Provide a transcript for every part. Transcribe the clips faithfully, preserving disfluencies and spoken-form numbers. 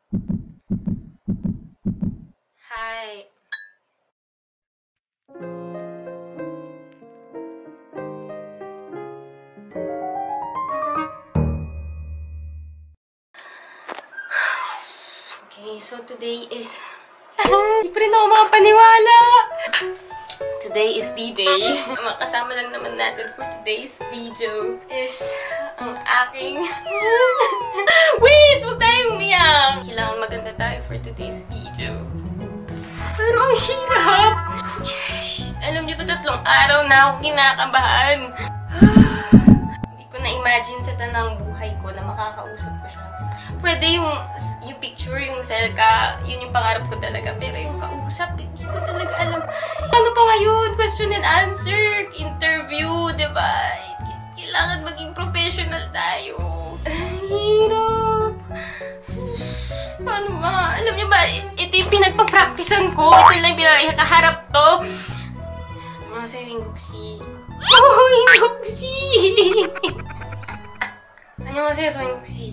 Hi. Okay, so today is... Hindi pa rin ako makapaniwala! Today is D-Day. Ang kasama lang naman natin for today's video is ang aking... Wait! Huwag tayong umiyak! Kailangan maganda tayo for today's video. Pero ang hirap! Alam niyo ba, tatlong araw na ako kinakabahan. Hindi ko na-imagine sa tanang buhay ko na makakausap ko siya. Pwede yung, yung picture, yung selka, yun yung pangarap ko talaga. Pero yung kausap, hindi ko talaga alam. Ano pa ngayon? Question and answer, interview, diba? Kailangan maging professional tayo. Hirap. Paano ba? Alam niyo ba, ito yung pinagpa-practicean ko. Ito lang yung pinakaharap to. Ano kasi yung Ingokshi? Oh, Ingokshi! Ano kasi yung Ingokshi?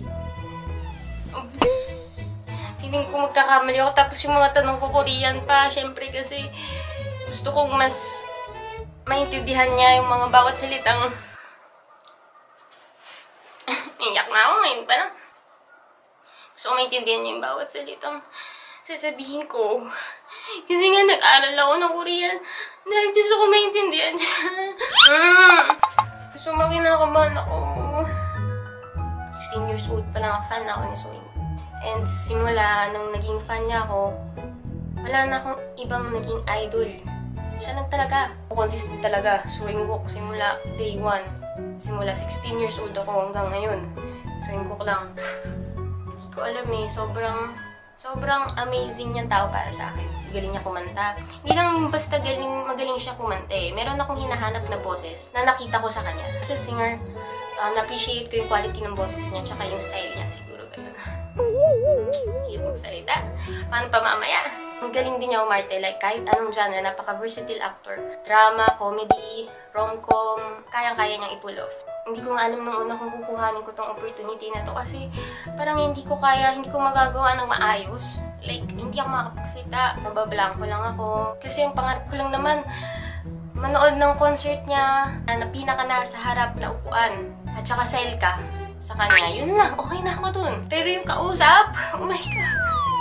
Feeling ko magkakamali ako. Tapos yung mga tanong ko Korean pa. Siyempre kasi gusto kong mas maintindihan niya yung mga bawat salitang... Iyak na ako ngayon pa lang. Gusto kong maintindihan niya yung bawat salitang sasabihin ko. Kasi nga nag-aral ako ng Korean. Dahil gusto ko maintindihan siya. mm. Gusto mo kinakabahan ako. sixteen years old pa lang, fan ako ni Soin. And simula nung naging fan niya ako, wala na akong ibang naging idol. Siya lang talaga. Consistent talaga. Soingguk simula day one. Simula sixteen years old ako hanggang ngayon. Soingguk lang. Hindi ko alam eh. Sobrang, sobrang amazing niyang tao para sa akin. Galing niya kumanta. Hindi lang yung basta galing, magaling siya kumanta eh. Meron akong hinahanap na boses na nakita ko sa kanya. As a singer, uh, na-appreciate ko yung quality ng boses niya tsaka yung style niya. Siguro ganun. Hindi magsalita. Paano pa mamaya? Ang galing din niya umarte. Like, kahit anong genre, napaka-versatile actor. Drama, comedy, rom-com, kayang-kaya niyang i-pull off. Hindi ko nga alam nung una kung kukuhanin ko tong opportunity na to kasi parang hindi ko kaya, hindi ko magagawa ng maayos. Like, hindi ako makapagsalita. Nabablanko lang ako. Kasi yung pangarap ko lang naman, manood ng concert niya na pinaka nasa harap na upuan. At saka selka sa kanya. Yun lang, okay na ako dun. Pero yung kausap, oh my God.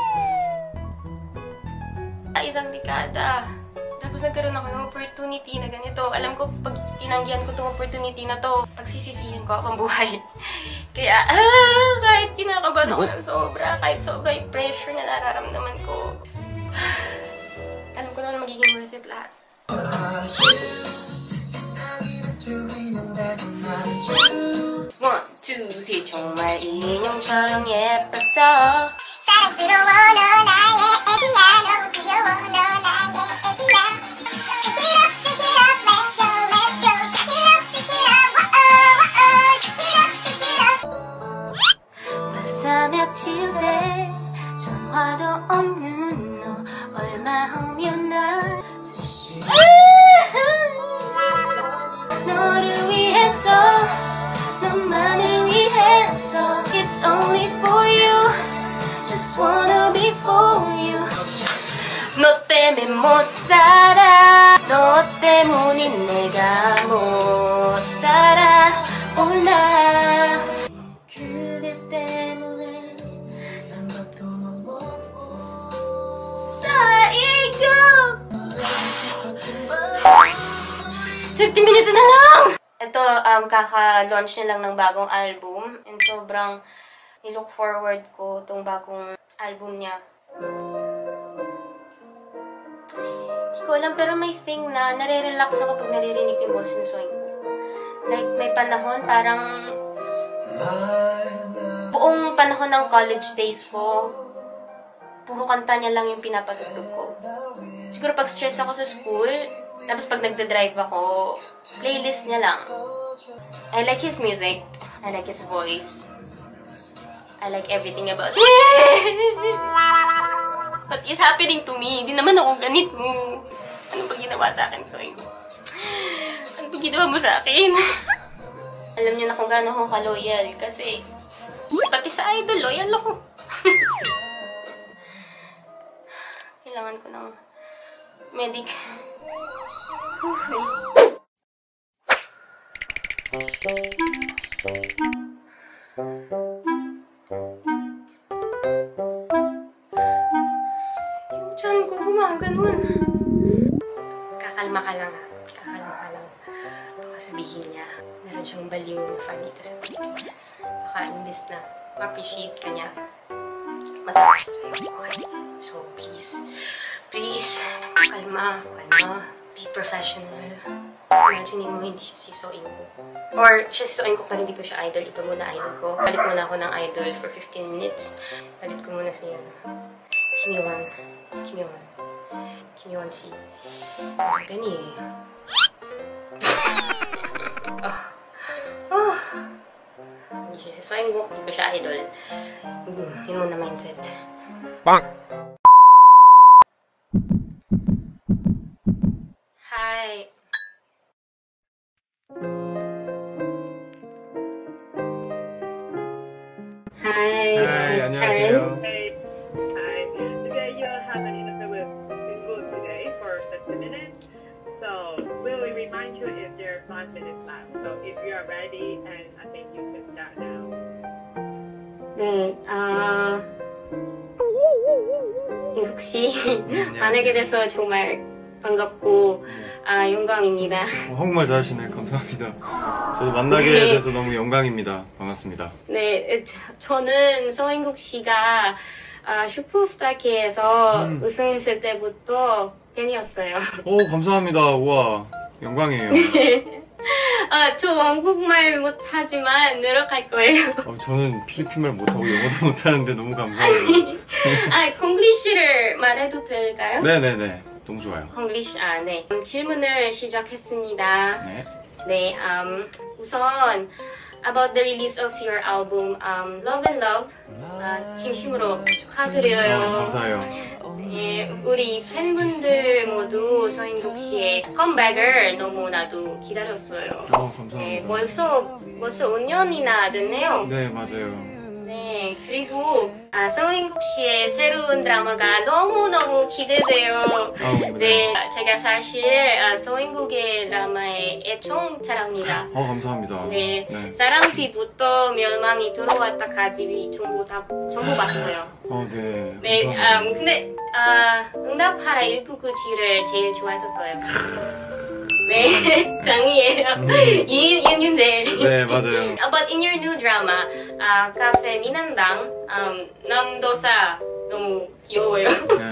Isang dekada. Tapos nagkaroon ako ng opportunity na ganito. Alam ko, pag tinanggihan ko itong opportunity na to, pagsisisihan ko akong buhay. Kaya, ah, kahit kinakabahan ako ng sobra, kahit sobra yung pressure na nararamdaman ko, alam ko naman magiging worth it lahat. One, two, three, 정말 인형처럼 예뻤어. 사랑스러워 너 나의 애기야 너무 귀여워 너 나의 애기야. Shake it up, shake it up, let's go, let's go. Shake it up, shake it up, oh oh oh. Shake it up, shake it up. 벌써 며칠 돼 전화도 없는 너 얼마 후면 날 너를 위해서 너만을 위해서 It's only for you Just wanna be for you 너 때문에 못 살아 너 때문인 내가 못 살아 오나 그대 때문에 난 밥도 못 먹고 쌓이고 fifty minutes na lang! Ito, um, kaka-launch na lang ng bagong album. And sobrang nilook forward ko itong bagong album niya. Hindi ko alam, pero may thing na nare-relax ako pag naririnig yung boses ni Soingguk. Like, may panahon, parang buong panahon ng college days ko, puro kanta niya lang yung pinapatugtog ko. Siguro pag stress ako sa school, tapos pag nagda-drive ako, playlist niya lang. I like his music. I like his voice. I like everything about it. What is happening to me? Hindi naman ako ganito. Ano ba ginawa sa akin, Soingguk? Ano ba ginawa mo sa akin? Alam niyo na kung gaano ako ka-loyal kasi pati sa idol, loyal ako. kailangan ko ng medic. Yung tiyan ko gumaganon. Kakalma ka lang ha. Kakalma ka lang. Baka sabihin niya, meron siyang baliw na fan dito sa Pilipinas. Baka imbis na ma-appreciate ka niya, matawa siya sa'yo. Okay? So please, please, kalma, kalma. Be professional. Imagine mo hindi siya si So In-guk. Or siya si So In-guk pero hindi ko siya idol. Iba muna idol ko. Palit muna ako ng idol for fifteen minutes. Palit ko muna si ano, Kim Yo-won. Kim Yo-won. Kim Yo-won si Ang Penny eh. Oh. Oh. Hindi siya si So In-guk. Hindi ko siya idol. Hmm, yun muna mindset. Bang! Hi. Hi. Hi, 안녕하세요. Hey, hi. Today you have an interview with Google today for fifty minutes. So we will remind you if there are five minutes left. So if you are ready, and I think you can start now. 네, 아, 인국 씨 만나게 돼서 정말 반갑고 아, 영광입니다. 어, 한국말 잘하시네. 감사합니다. 저도 만나게 돼서 너무 영광입니다. 반갑습니다. 네, 저, 저는 서인국 씨가 아, 슈퍼스타K에서 음. 우승했을 때부터 팬이었어요. 오, 감사합니다. 우와, 영광이에요. 아, 저 한국말 못하지만 노력할 거예요. 어, 저는 필리핀말 못하고 영어도 못하는데 너무 감사합니다. 아, 콩글리시를 말해도 될까요? 네네네. 너무 좋아요. 콩글리시, 아, 네. 음, 질문을 시작했습니다. 네. 네, um, 우선 about the release of your album, um, Love and Love. 아, 진심으로 축하드려요. 어, 감사해요. 네, 우리 팬분들 모두 서인국 씨의 컴백을 너무나도 기다렸어요. 어, 감사합니다. 네, 벌써 벌써 오 년이나 됐네요. 네, 맞아요. 네, 그리고 아, 서인국 씨의 새로운 드라마가 너무너무 기대돼요. 아, 네. 네, 제가 사실 아, 서인국의 드라마에 애청자랍니다. 어, 감사합니다. 네, 네. 사랑비부터 멸망이 들어왔다까지 전부 다 전부 봤어요. 어, 네. 네, 감사합니다. 음, 근데 아, 응답하라 일구구칠을 제일 좋아했었어요. 네, 짱이에요. 이 윤윤재. 네, 맞아요. But in your new drama, 아, 카페 미난당, um, 남도사 너무 귀여워요. 네.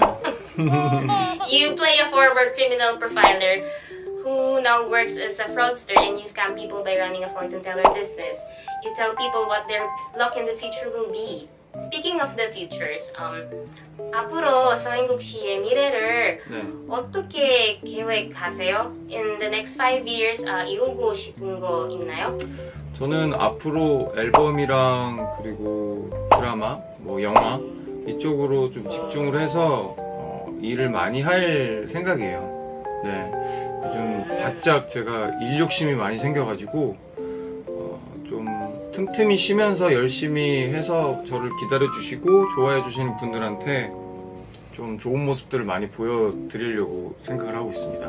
You play a former criminal profiler who now works as a fraudster and you scam people by running a fortune teller business. You tell people what their luck in the future will be. Speaking of the futures, um, 앞으로 서인국 씨의 미래를 네. 어떻게 계획하세요? In the next five years, 아, 이루고 싶은 거 있나요? 저는 앞으로 앨범이랑 그리고 드라마, 뭐 영화 이쪽으로 좀 집중을 해서 어, 일을 많이 할 생각이에요. 네, 요즘 바짝 제가 일 욕심이 많이 생겨가지고 어, 좀 틈틈이 쉬면서 열심히 해서 저를 기다려주시고 좋아해주시는 분들한테 좀 좋은 모습들을 많이 보여드리려고 생각을 하고 있습니다.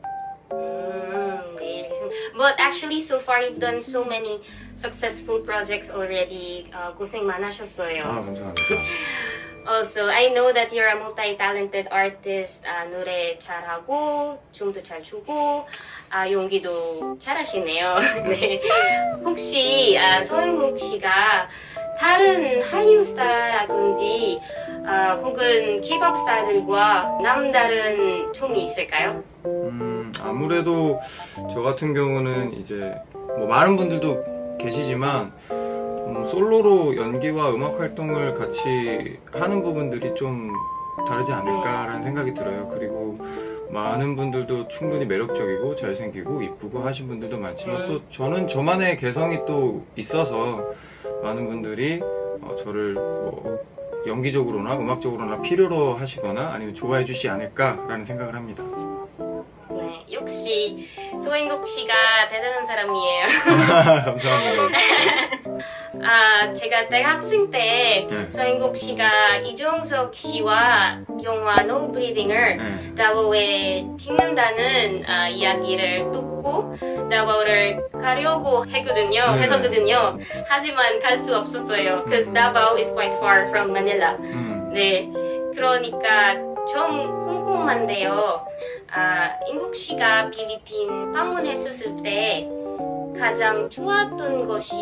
음, 네, 알겠습니다. But actually, so far you've done so many successful projects already. 어, 고생 많으셨어요. 아, 감사합니다. Also, I know that you're a multi-talented artist. 아, 노래 잘하고, 춤도 잘 추고, 아, 연기도 잘하시네요. 네. 혹시 아, 서인국 씨가 다른 한류 스타라든지 아, 혹은 K-팝 스타들과 남다른 점이 있을까요? 음, 아무래도 저 같은 경우는 이제 뭐 많은 분들도 계시지만 음, 솔로로 연기와 음악 활동을 같이 하는 부분들이 좀 다르지 않을까라는 생각이 들어요. 그리고 많은 분들도 충분히 매력적이고 잘생기고 이쁘고 하신 분들도 많지만 또 저는 저만의 개성이 또 있어서 많은 분들이 어, 저를 뭐 연기적으로나 음악적으로나 필요로 하시거나 아니면 좋아해 주시지 않을까라는 생각을 합니다. 네, 역시 소인국 씨가 대단한 사람이에요. 감사합니다. 아, 제가 대학생 때 네. 서인국 씨가 이종석 씨와 영화 No Breathing을 네. 다보에 찍는다는 아, 이야기를 듣고 다보를 가려고 했거든요. 네. 했었거든요. 하지만 갈 수 없었어요. Because Davao is quite far from Manila. 음. 네, 그러니까 좀 궁금한데요. 아, 인국 씨가 필리핀 방문했었을 때 가장 좋았던 것이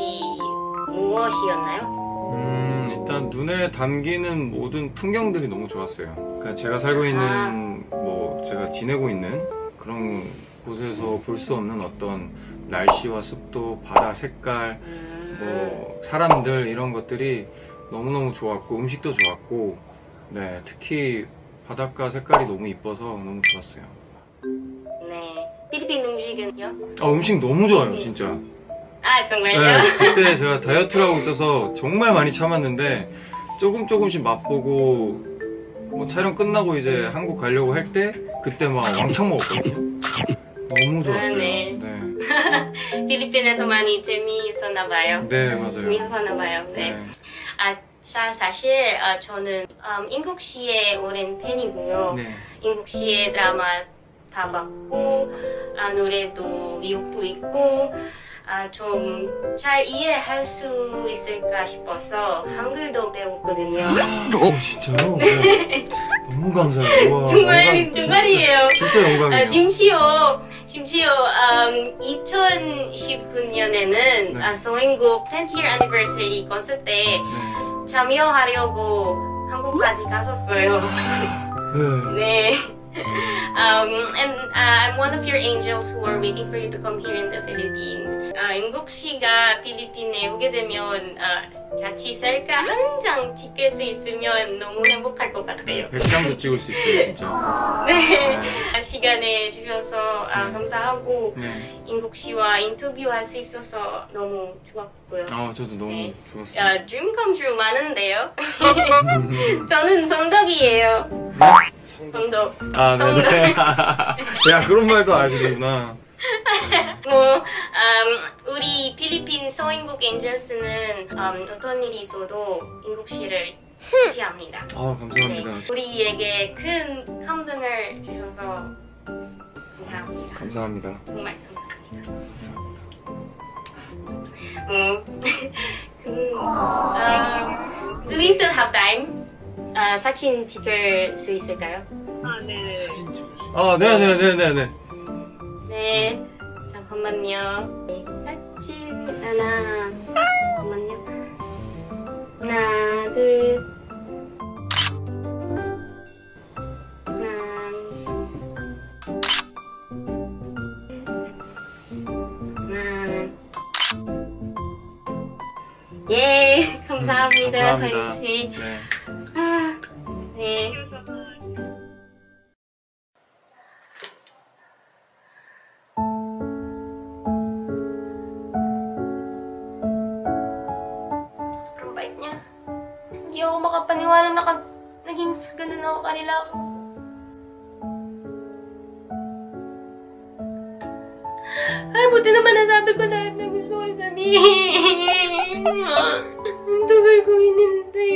무엇이었나요? 음, 일단 눈에 담기는 모든 풍경들이 너무 좋았어요. 그러니까 제가 살고 있는 아. 뭐 제가 지내고 있는 그런 곳에서 볼 수 없는 어떤 날씨와 습도, 바다 색깔, 뭐 사람들 이런 것들이 너무너무 좋았고 음식도 좋았고 네, 특히 바닷가 색깔이 너무 이뻐서 너무 좋았어요. 네, 필리핀 음식은요? 아, 음식 너무 좋아요, 진짜. 아, 정말요? 네, 그때 제가 다이어트를 하고 있어서 정말 많이 참았는데 조금 조금씩 맛보고 뭐 촬영 끝나고 이제 한국 가려고 할 때 그때 막 왕창 먹었거든요. 너무 좋았어요. 네. 네, 필리핀에서 많이 재미있었나 봐요. 네 맞아요. 재미있었나 봐요. 네. 네. 아, 자, 사실 아, 저는 음, 인국 씨의 오랜 팬이고요. 네. 인국 씨의 드라마 다 봤고 아, 노래도 미국도 있고 아, 좀 잘 이해할 수 있을까 싶어서 한글도 배웠거든요. 어, 진짜요? 네. 너무 감사해요. 와, 정말 영광, 정말이에요. 진짜, 진짜 영광이에요. 아, 심지어 심지어 음, 이천십구 년에는 네. 아, 서인국 tenth year anniversary 콘서트 때 네. 참여하려고 한국까지 갔었어요. 네. 네. Um, and uh, I'm one of your angels who are waiting for you to come here in the Philippines. 아, 인국 씨가 필리핀에 오게 되면 아, 같이 셀카 한 장 찍을 수 있으면 너무 행복할 것 같아요. 백 장도 찍을 수 있어요, 진짜. 네. 아, 시간에 주셔서 아, 네. 감사하고 네. 인국 씨와 인터뷰할 수 있어서 너무 좋았고요. 아, 저도 너무 네. 좋았어요. 야, dream come true 많은데요? 저는 성덕이에요. 성덕. 아, 성덕. 네네. 야, 그런 말도 아시는구나. 뭐 음, 우리 필리핀 서인국 엔젤스는 음, 어떤 일이 있어도 인국 씨를 지지합니다. 아, 감사합니다. 네, 우리에게 큰 감동을 주셔서 감사합니다. 감사합니다. 정말 감사합니다. 감사합니다. 뭐, 그, 음, do we still have time? 아, 사진 찍을 수 있을까요? 아, 네네네. 아, 네네네네네. 네, 잠깐만요. 네, 사진 하나, 잠깐만요. 하나, 둘, 하나, 하나. 예, 감사합니다, 감사합니다. 서인 씨. 네. 아, 네. Ang bait niya. Hindi ako makapaniwala na kag naging ganun ako kanila. Ay, buti naman nasabi ko lahat na gusto ko sabihin. Ang tagal ko hinintay.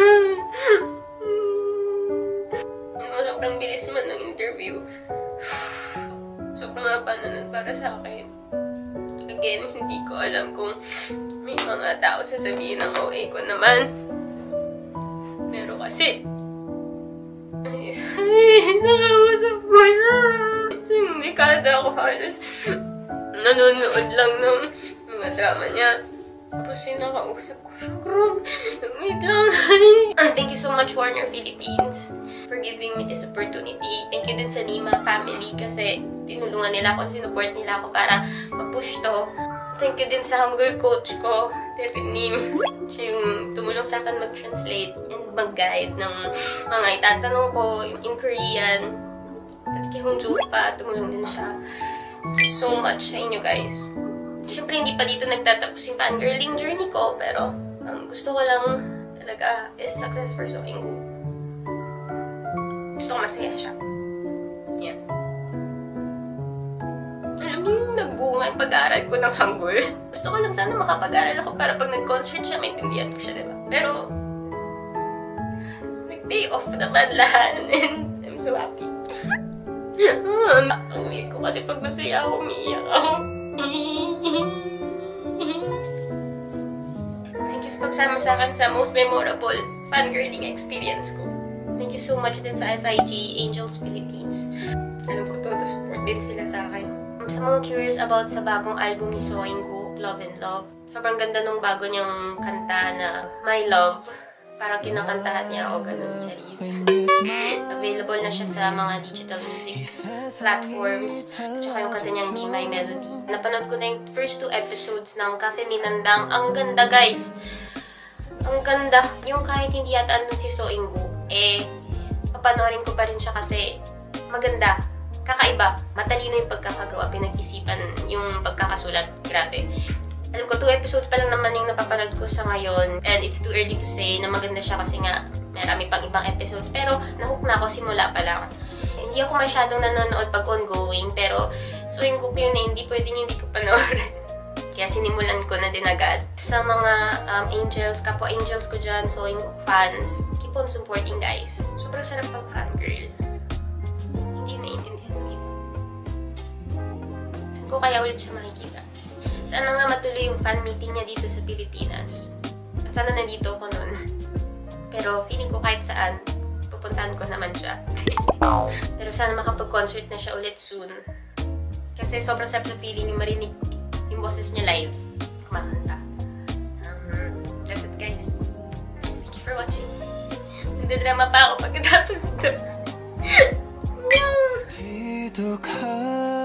Sobrang bilis man ng interview. Sobrang napanunod para sa akin. Again, hindi ko alam kung may mga tao sasabihin ng O A ko naman. Pero kasi, ay, ay nakausap ko siya. Hindi kada ako halos nanonood lang ng mga drama niya. Tapos yung nakausap ko siya. Grabe, wait lang. Ah, thank you so much, Warner Philippines, for giving me this opportunity. Thank you din sa Lima family kasi tinulungan nila ako, sinupport nila ako para ma-push to. Thank you din sa Hangul coach ko, Devin Nim. Siya yung tumulong sa akin mag-translate and mag-guide ng mga itatanong ko in Korean. At kay Honju pa, tumulong din siya. Thank you so much sa inyo, guys. Siyempre, hindi pa dito nagtatapos yung fangirling journey ko, pero ang gusto ko lang talaga is success for Soingu. Gusto ko masaya siya. Yan. Alam niyo yung nagbunga ng pag-aaral ko ng Hangul. Gusto ko lang sana makapag-aaral ako para pag nag-concert siya, maintindihan ko siya, diba? Pero, nag-day off naman lahat. And I'm so happy. Ang uwi ko kasi pag masaya ako, umiiyak ako. Thank you sa pagsama sa akin sa most memorable fangirling experience ko. Thank you so much din sa S I G Angels Philippines. Alam ko todo support din sila sa akin. Sa mga curious about sa bagong album ni Soingkook, Love and Love, sobrang ganda nung bago niyang kanta na My Love. Parang kinakantahan niya ako, ganun, Charis. Available na siya sa mga digital music platforms. Tsaka yung kanta niyang Be My Melody. Napanood ko na yung first two episodes ng Cafe Minandang. Ang ganda, guys! Ang ganda. Yung kahit hindi yata andun si Soingkook, eh, papanoorin ko pa rin siya kasi maganda. Kakaiba. Matalino yung pagkakagawa. Pinag-isipan yung pagkakasulat. Grabe. Alam ko, two episodes pa lang naman yung napapanood ko sa ngayon. And it's too early to say na maganda siya kasi nga marami pang ibang episodes. Pero nahook na ako simula pa lang. Hindi ako masyadong nanonood pag ongoing. Pero Soingkook yun eh, hindi pwedeng hindi ko panoorin. Kaya sinimulan ko na din agad. Sa mga um, angels, kapwa angels ko dyan, Soingkook fans, keep on supporting, guys. Sobrang sarap pag fangirl. Hindi naiintindihan ng iba. Saan ko kaya ulit siya makikita? Sana nga matuloy yung fan meeting niya dito sa Pilipinas. At sana nandito ako nun. Pero feeling ko kahit saan, pupuntahan ko naman siya. Pero sana makapag-concert na siya ulit soon. Kasi sobrang sarap sa feeling yung marinig yung boses niya live. Kumakanta. Um, that's it, guys. Thank you for watching. Nagdadrama pa ako pagkatapos ito. No!